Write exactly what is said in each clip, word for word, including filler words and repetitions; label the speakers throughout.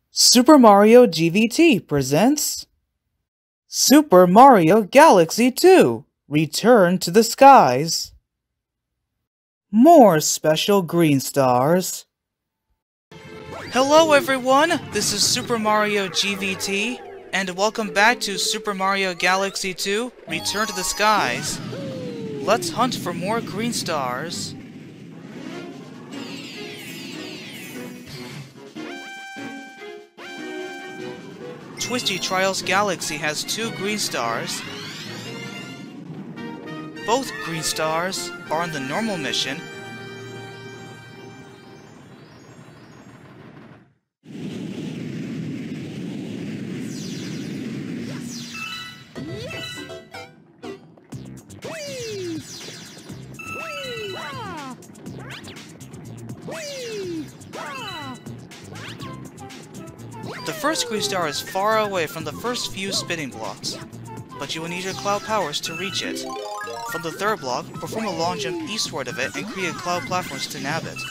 Speaker 1: Super Mario G V T presents Super Mario Galaxy two Return to the Skies. More special green stars. Hello everyone, this is Super Mario G V T, and welcome back to Super Mario Galaxy two Return to the Skies. Let's hunt for more green stars. Twisty Trials Galaxy has two green stars. Both green stars are on the normal mission. The first green star is far away from the first few spinning blocks, but you will need your cloud powers to reach it. From the third block, perform a long jump eastward of it and create cloud platforms to nab it.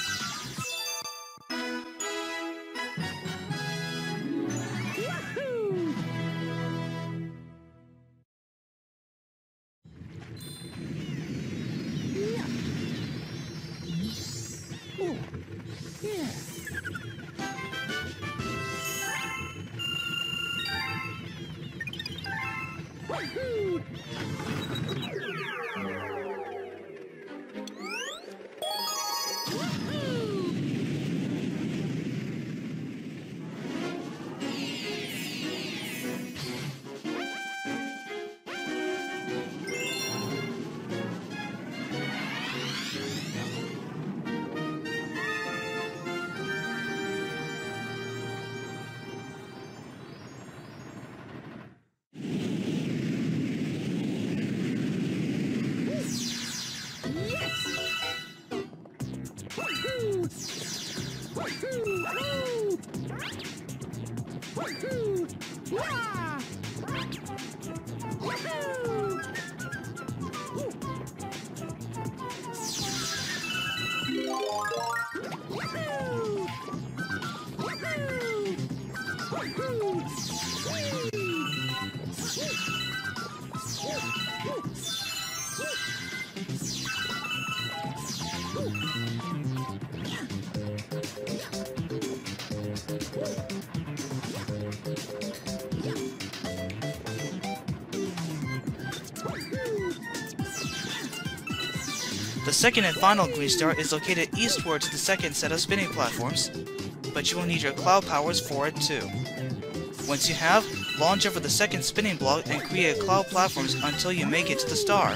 Speaker 1: The second and final green star is located eastward to the second set of spinning platforms, but you will need your cloud powers for it too. Once you have, launch over the second spinning block and create cloud platforms until you make it to the star.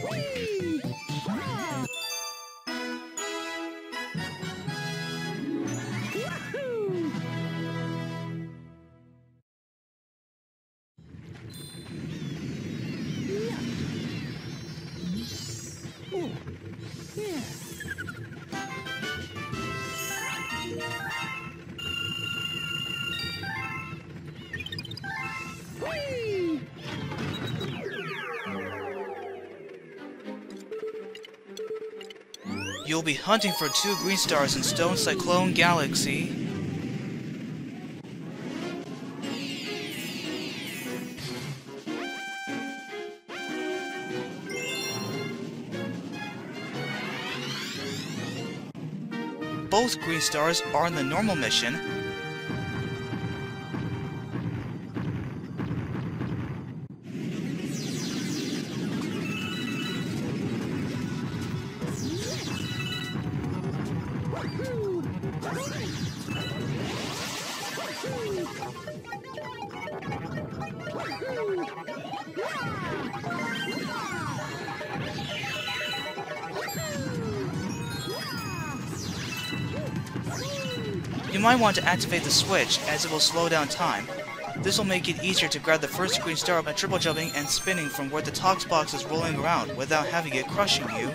Speaker 1: You'll be hunting for two green stars in Stone Cyclone Galaxy. Both green stars are on the normal mission. You might want to activate the switch, as it will slow down time. This will make it easier to grab the first green star by triple jumping and spinning from where the Tox box is rolling around without having it crushing you.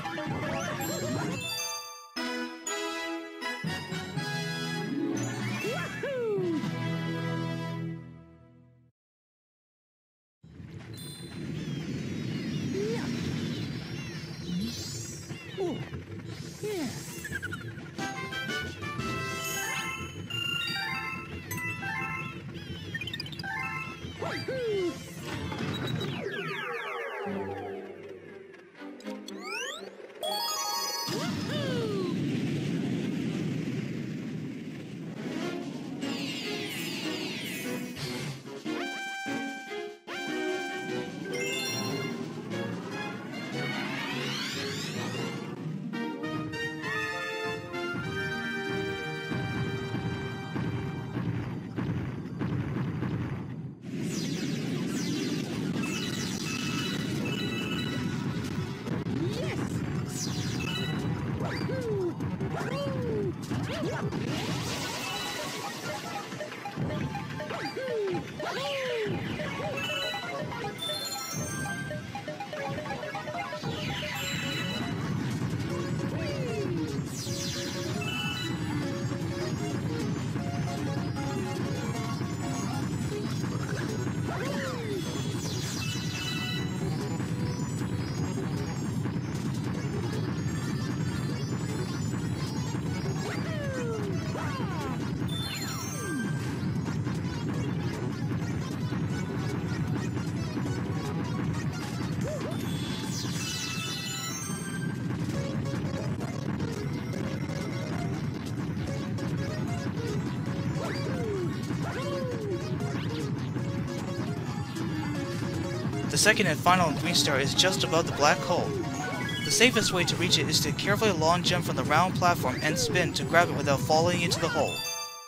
Speaker 1: The second and final green star is just above the black hole. The safest way to reach it is to carefully long jump from the round platform and spin to grab it without falling into the hole.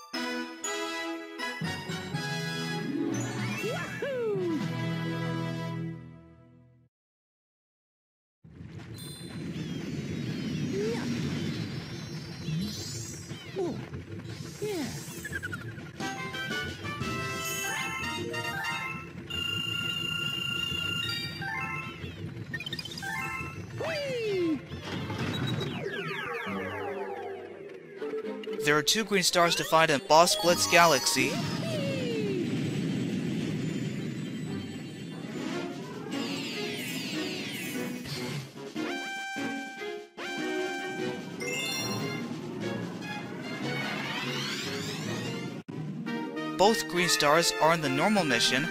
Speaker 1: There are two green stars to find in Boss Blitz Galaxy. Both green stars are in the normal mission.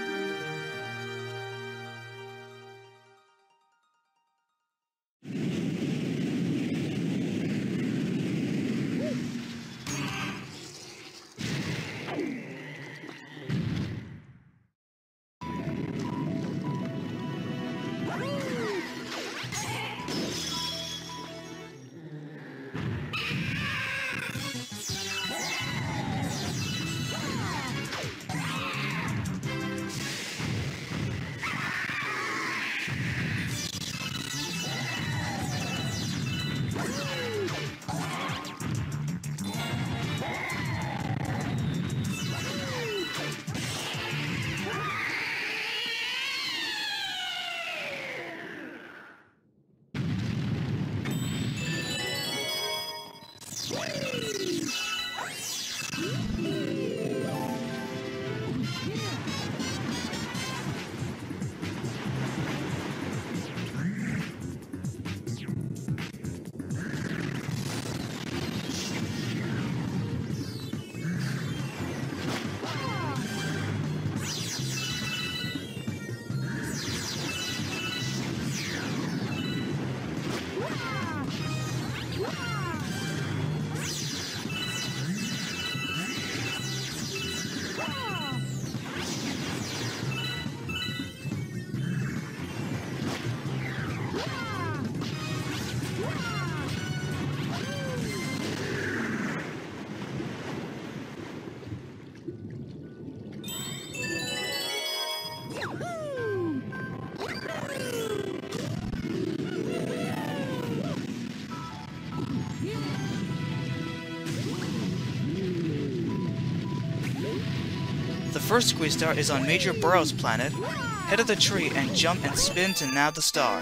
Speaker 1: The first green star is on Major Burrow's planet. Head to the tree and jump and spin to nab the star.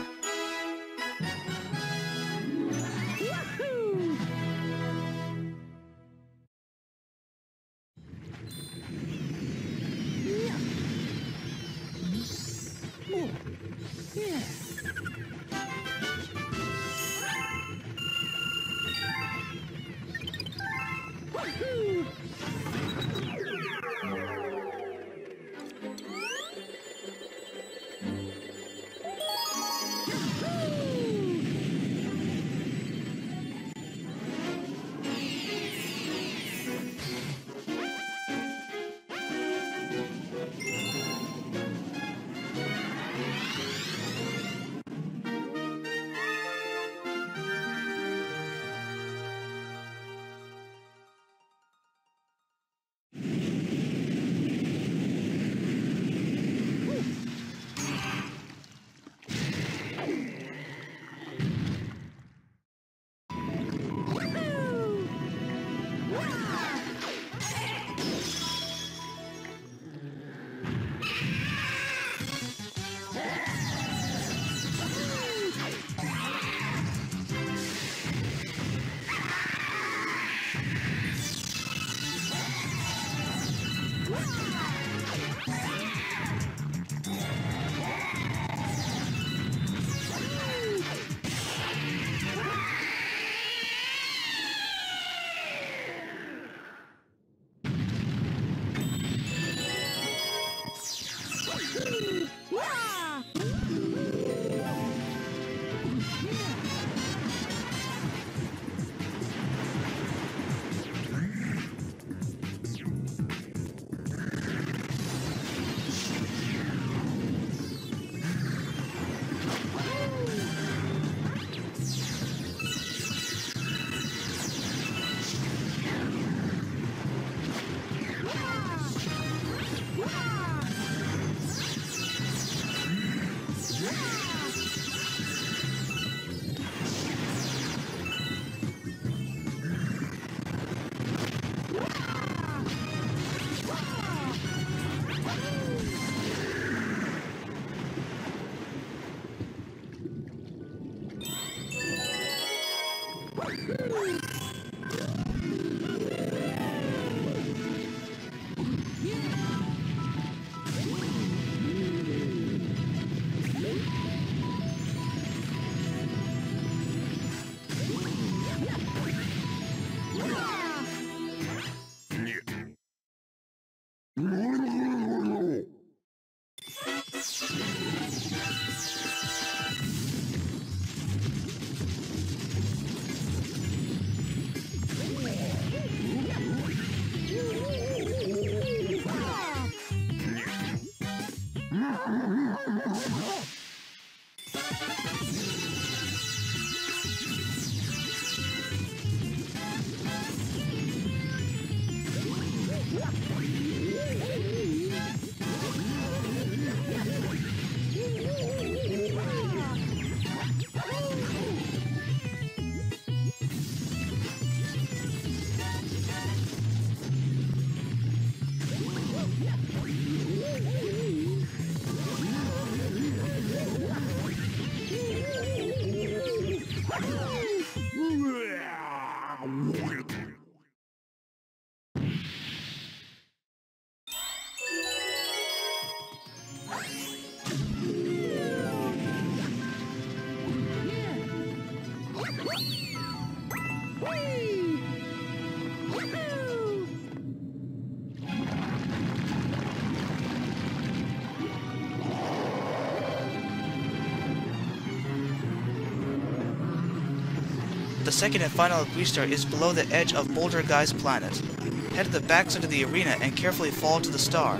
Speaker 1: The second and final grease star is below the edge of Boulder Guy's planet. Head to the backside of the arena and carefully fall to the star.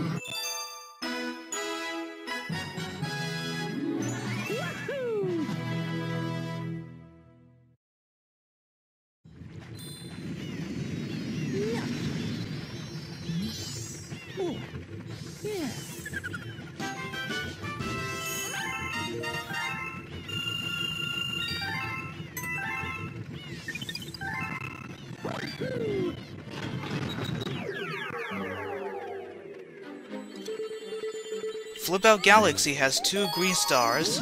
Speaker 1: Flip Out Galaxy has two green stars.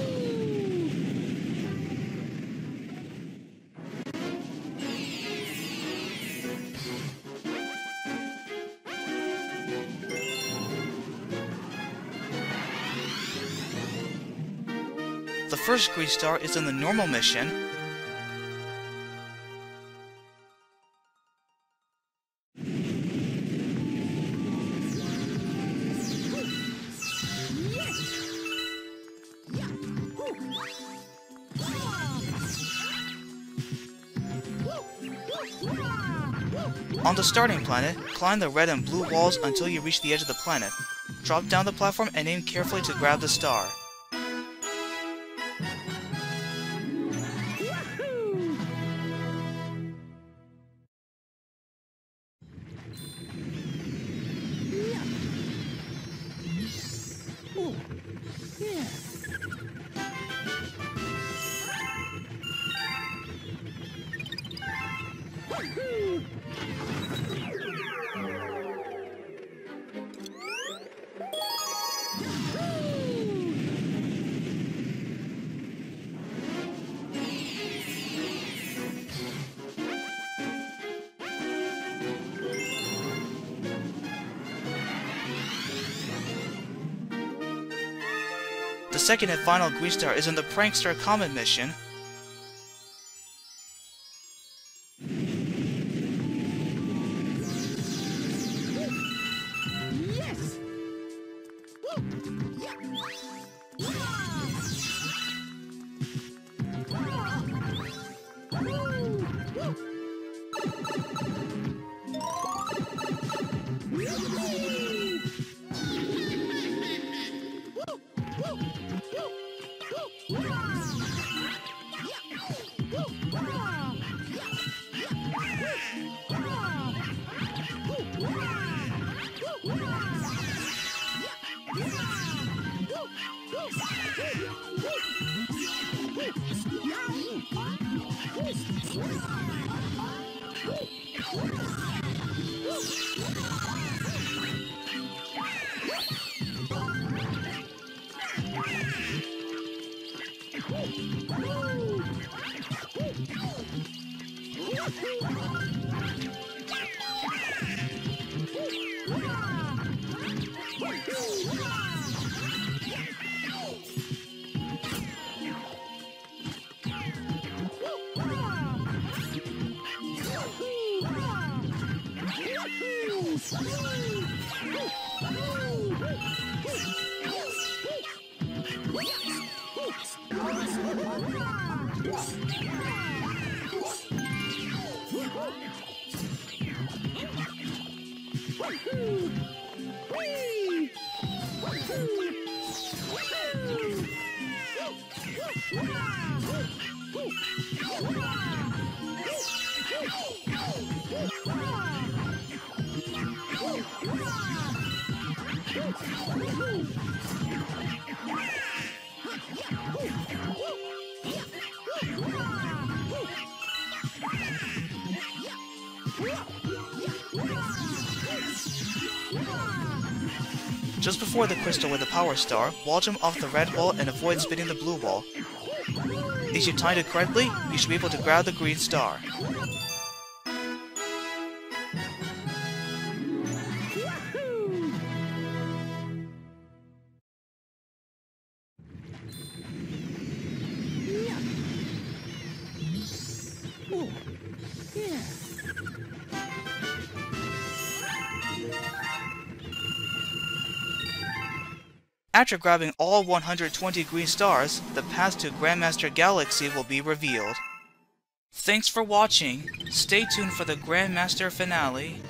Speaker 1: The first green star is in the normal mission. On the starting planet, climb the red and blue walls until you reach the edge of the planet. Drop down the platform and aim carefully to grab the star. The second and final grease star is in the Prankster Comet mission. Just before the crystal with the power star, wall jump off the red wall and avoid spinning the blue wall. If you timed it correctly, you should be able to grab the green star. After grabbing all one hundred twenty green stars, the path to Grandmaster Galaxy will be revealed. Thanks for watching. Stay tuned for the Grandmaster finale.